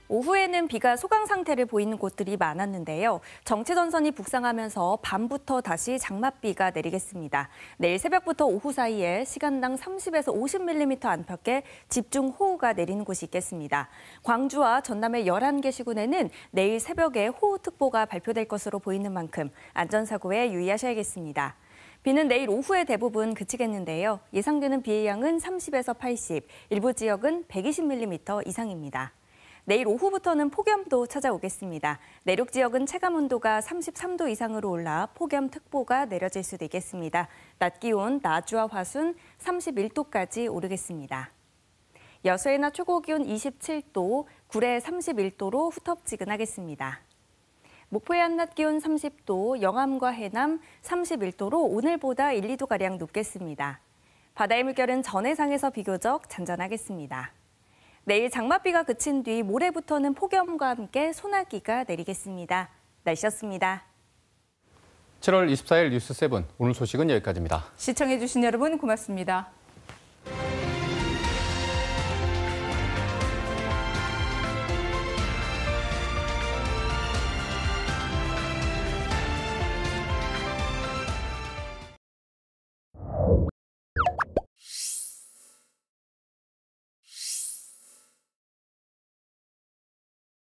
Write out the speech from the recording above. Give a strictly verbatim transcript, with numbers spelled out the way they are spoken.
오후에는 비가 소강 상태를 보이는 곳들이 많았는데요. 정체전선이 북상하면서 밤부터 다시 장맛비가 내리겠습니다. 내일 새벽부터 오후 사이에 시간당 삼십에서 오십 밀리미터 안팎의 집중호우가 내리는 곳이 있겠습니다. 광주와 전남의 열한 개 시군에는 내일 새벽에 호우특보가 발표될 것으로 보이는 만큼 안전사고에 유의하셔야겠습니다. 비는 내일 오후에 대부분 그치겠는데요. 예상되는 비의 양은 삼십에서 팔십, 일부 지역은 백이십 밀리미터 이상입니다. 내일 오후부터는 폭염도 찾아오겠습니다. 내륙 지역은 체감온도가 삼십삼 도 이상으로 올라 폭염특보가 내려질 수도 있겠습니다. 낮 기온 나주와 화순 삼십일 도까지 오르겠습니다. 여수의 낮 최고 기온 이십칠 도, 구례 삼십일 도로 후텁지근하겠습니다. 목포의 한낮 기온 삼십 도, 영암과 해남 삼십일 도로 오늘보다 일, 이 도가량 높겠습니다. 바다의 물결은 전해상에서 비교적 잔잔하겠습니다. 내일 장맛비가 그친 뒤 모레부터는 폭염과 함께 소나기가 내리겠습니다. 날씨였습니다. 칠월 이십사일 뉴스 세븐, 오늘 소식은 여기까지입니다. 시청해주신 여러분 고맙습니다.